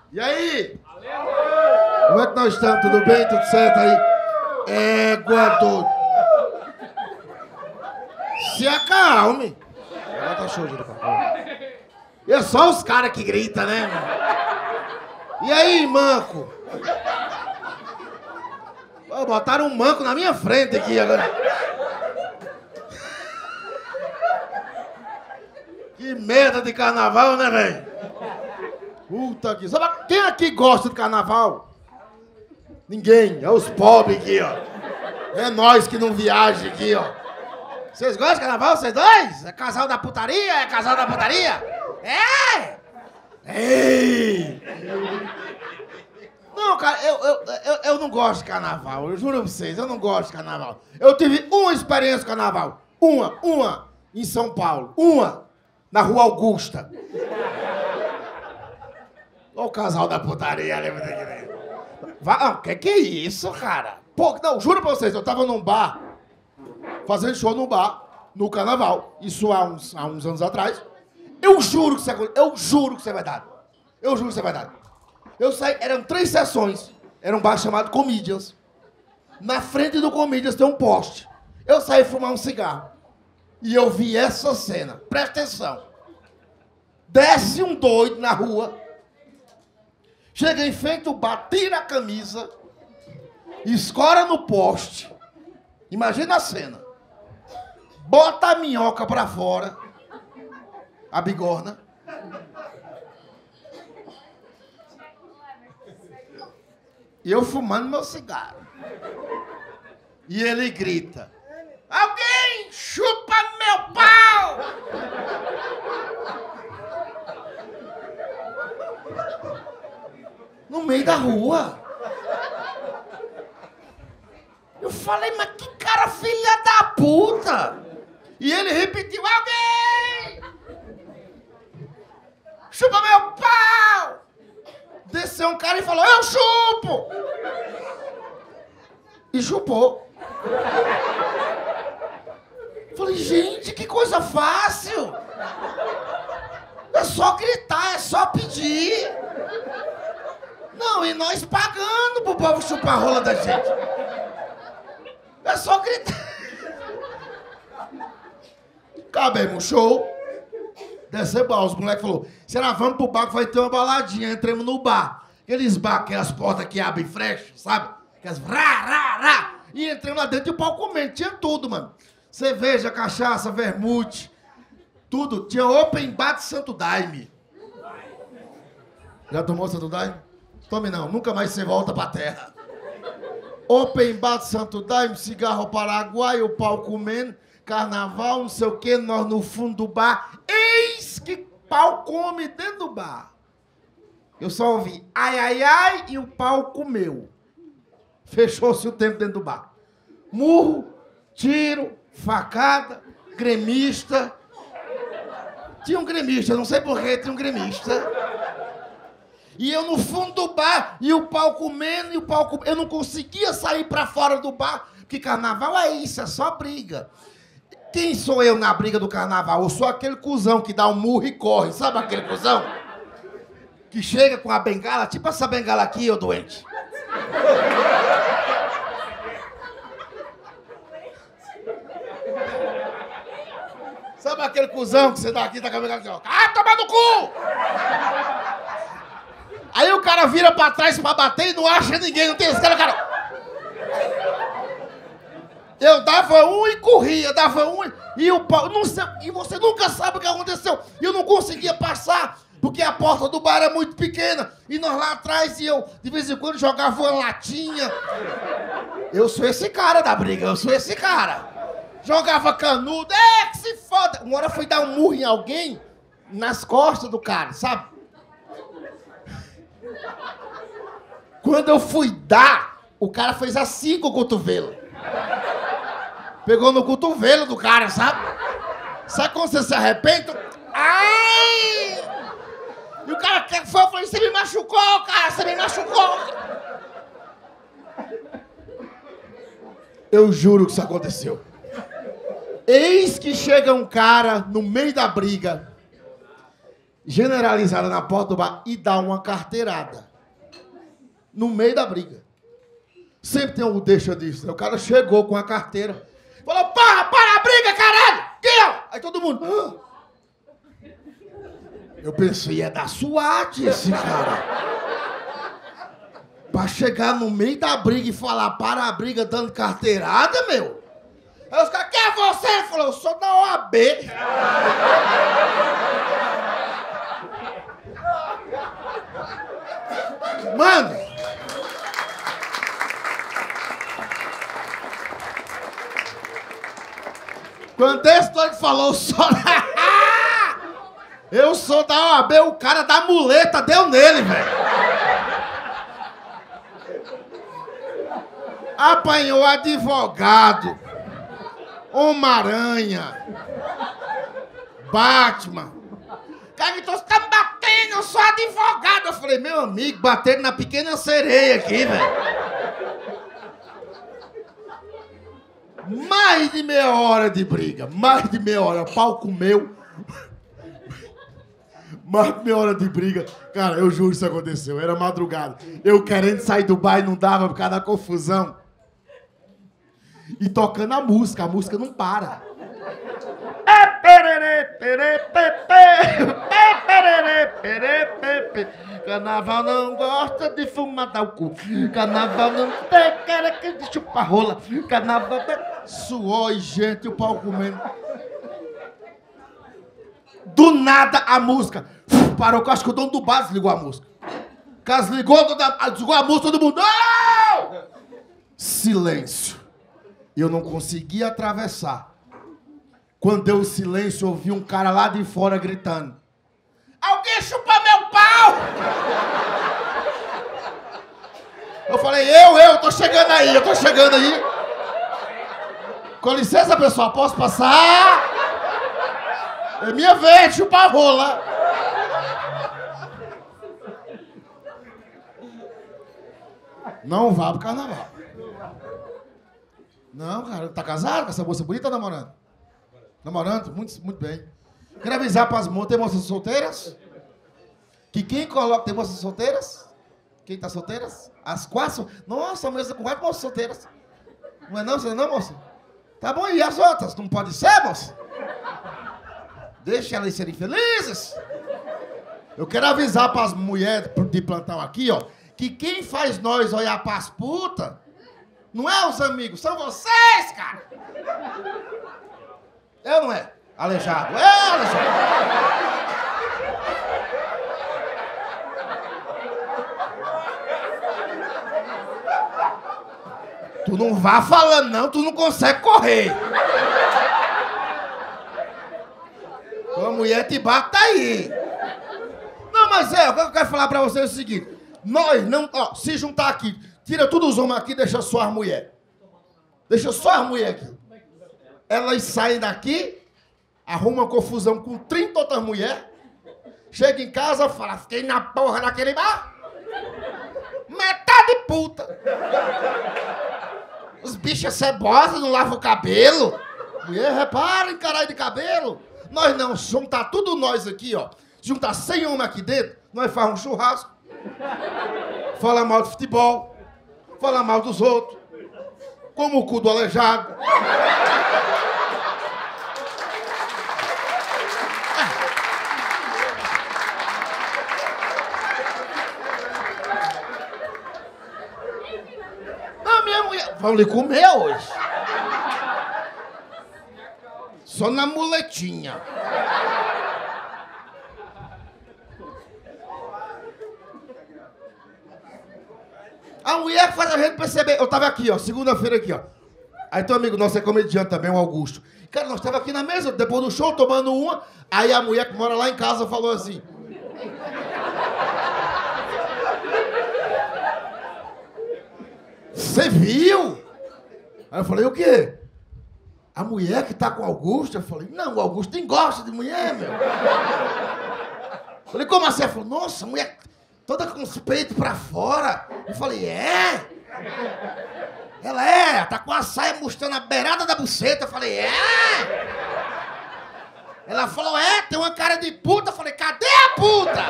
E aí? Como é que nós estamos? Tudo bem? Tudo certo aí? Doido. Se acalme. Agora tá show, Júlio. E é só os caras que gritam, né, mano? E aí, manco? Pô, botaram um manco na minha frente aqui agora. Que merda de carnaval, né, velho? Puta que... Sabe quem aqui gosta de carnaval? Ninguém. É os pobres aqui, ó. É nós que não viaja aqui, ó. Vocês gostam de carnaval, vocês dois? É casal da putaria? É casal da putaria? É! Ei! Não, cara, eu não gosto de carnaval. Eu juro pra vocês, eu não gosto de carnaval. Eu tive uma experiência com carnaval. Uma. Em São Paulo. Uma. Na Rua Augusta. Olha o casal da putaria, lembra? Que é isso, cara? Pô, não, juro pra vocês, eu tava num bar, fazendo show num bar, no carnaval, isso há uns anos atrás. Eu juro que isso é verdade. Eu juro que isso é verdade. Eu saí, eram 3 sessões, era um bar chamado Comedians. Na frente do Comedians tem um poste. Eu saí fumar um cigarro. E eu vi essa cena, presta atenção. Desce um doido na rua, chega em frente ao bar, tira a camisa, escora no poste. Imagina a cena. Bota a minhoca pra fora, a bigorna. E eu fumando meu cigarro. E ele grita: alguém chupa meu pau! No meio da rua. Eu falei, mas que cara filha da puta! E ele repetiu: alguém chupa meu pau! Desceu um cara e falou: eu chupo! E chupou. Falei, gente, que coisa fácil! É só gritar, é só pedir. Não, e nós pagando pro povo chupar a rola da gente. É só gritar. Acabemos o show. Desceu bar, os moleques falaram: será, vamos pro bar que vai ter uma baladinha. Entramos no bar. Aqueles bar, aquelas portas que abrem e fecham, sabe? Aquelas rá. E entramos lá dentro e o pau comendo. Tinha tudo, mano. Cerveja, cachaça, vermute, tudo. Tinha open bar de Santo Daime. Já tomou Santo Daime? Tome não, nunca mais você volta pra terra. Open bar de Santo Daime, cigarro paraguaio, o pau comendo, carnaval, não sei o que, nós no fundo do bar. Eis que pau come dentro do bar. Eu só ouvi ai e o pau comeu. Fechou-se o tempo dentro do bar. Murro, tiro, facada, gremista. Tinha um gremista, não sei porquê, tinha um gremista. E eu no fundo do bar, e o pau comendo, eu não conseguia sair pra fora do bar, porque carnaval é isso, é só briga. Quem sou eu na briga do carnaval? Eu sou aquele cuzão que dá um murro e corre, sabe aquele cuzão? Que chega com a bengala, tipo essa bengala aqui, ô doente. Sabe aquele cuzão que você dá aqui, tá com a bengala aqui, ó. Ah, toma no cu! Aí o cara vira pra trás pra bater e não acha ninguém, não tem esse cara. Eu dava um e corria, e o pau, não sei, e você nunca sabe o que aconteceu. Eu não conseguia passar, porque a porta do bar era muito pequena, e nós lá atrás, e eu, de vez em quando, jogava uma latinha. Eu sou esse cara da briga, eu sou esse cara. Jogava canudo, que se foda. Uma hora eu fui dar um murro em alguém, nas costas do cara, sabe? Quando eu fui dar, o cara fez assim com o cotovelo. Pegou no cotovelo do cara, sabe? Sabe quando você se arrepende? Ai! E o cara foi, eu falei, você me machucou, cara, você me machucou. Eu juro que isso aconteceu. Eis que chega um cara no meio da briga generalizada na porta do bar e dá uma carteirada. No meio da briga. Sempre tem um deixa disso. Né? O cara chegou com a carteira. Falou, para a briga, caralho! Aqui, ó! Aí todo mundo... Eu pensei, é da SWAT esse cara. Pra chegar no meio da briga e falar para a briga dando carteirada, meu. Aí os caras, quem é você? Ele falou, eu sou da OAB. Mano. Quando esse doido falou, eu sou da OAB, o cara da muleta deu nele, velho. Apanhou advogado, Homem-Aranha, Batman. Cara, então você tá me batendo, eu sou advogado. Eu falei, meu amigo, batendo na pequena sereia aqui, velho. Mais de meia hora de briga, mais de meia hora, o pau comeu. Mais de meia hora de briga. Cara, eu juro que isso aconteceu, era madrugada. Eu querendo sair do bar e não dava por causa da confusão. E tocando a música não para. Carnaval não gosta de fumar dar o cu. Carnaval não tem cara que chupa rola. Carnaval tem suor e gente, o pau comendo. Do nada a música parou, que eu acho que o dono do bar desligou a música. O cara desligou a música, todo mundo. Não! Silêncio. Eu não conseguia atravessar. Quando deu o silêncio, eu ouvi um cara lá de fora gritando. Alguém chupa meu pau! Eu falei, eu tô chegando aí, Com licença, pessoal, posso passar? É minha vez, chupa a rola. Não vá pro carnaval. Não, cara, tá casado com essa moça bonita ou namorando? Namorando? Muito, muito bem. Quero avisar para as moças, tem moças solteiras? Que quem coloca... Tem moças solteiras? Quem tá solteiras? As quatro? Nossa, a mesa com 4 moças solteiras. Não é não? Você não é não, moça? Tá bom, e as outras? Não pode ser, moça? Deixa elas serem felizes. Eu quero avisar para as mulheres de plantão aqui, ó, que quem faz nós olhar para as putas não é os amigos, são vocês, cara. Eu não é? Aleijado. É, aleijado. Tu não vá falando, não, tu não consegue correr. Tua mulher te bate aí. Não, mas o que eu quero falar pra vocês é o seguinte. Nós não... Ó, se juntar aqui, tira todos os homens aqui e deixa só as mulheres. Deixa só as mulheres aqui. Elas saem daqui, arrumam confusão com 30 outras mulheres, chega em casa e fala, fiquei na porra daquele bar. Metade puta. Os bichos cebosos não lavam o cabelo. Mulher, repara em caralho de cabelo. Nós não, juntar tudo nós aqui, ó. Juntar 100 homens aqui dentro, nós faz um churrasco. Fala mal de futebol. Fala mal dos outros. Como o cu do aleijado. Não, minha mulher... Vão lhe comer hoje. Só na muletinha. A mulher faz a gente perceber. Eu tava aqui, ó, segunda-feira aqui, ó. Aí teu amigo nosso é comediante também, o Augusto. Cara, nós tava aqui na mesa, depois do show, tomando uma. Aí a mulher que mora lá em casa falou assim. Você viu? Aí eu falei, o quê? A mulher que tá com o Augusto? Eu falei, não, o Augusto nem gosta de mulher, meu. Eu falei, como assim? Ela falou, nossa, a mulher toda com os peitos pra fora. Eu falei, é? Ela tá com a saia mostrando a beirada da buceta. Eu falei, é? Ela falou, tem uma cara de puta. Eu falei, cadê a puta?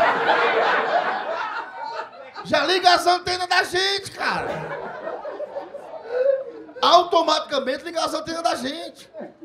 Já liga as antenas da gente, cara. Automaticamente liga as antenas da gente.